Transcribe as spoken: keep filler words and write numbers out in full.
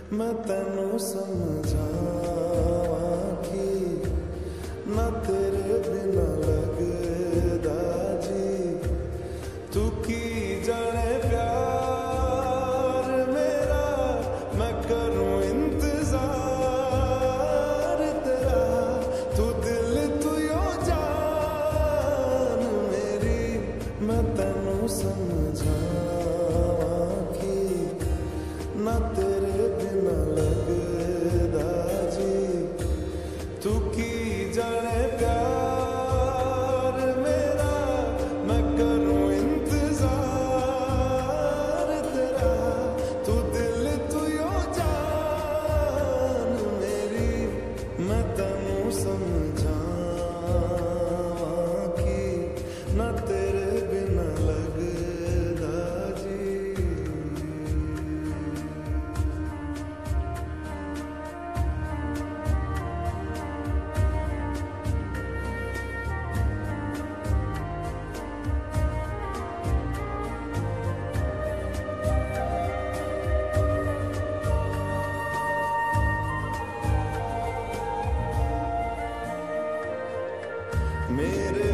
मैं तेनू समझावा कि ना तेरे बिना लगदा जी। तू की जाने प्यार मेरा, मैं करूं इंतजार तेरा। तू दिल तू यो जान मेरी, मैं तेनू समझावा कि ना तेरे बिना लगदा जी। तू की जाने प्यार मेरा, मैं करूं इंतजार तेरा। तू दिल तू यो जान मेरी, मैं तेनू समझावा कि ना तेरे बिना लगदा जी। मेरे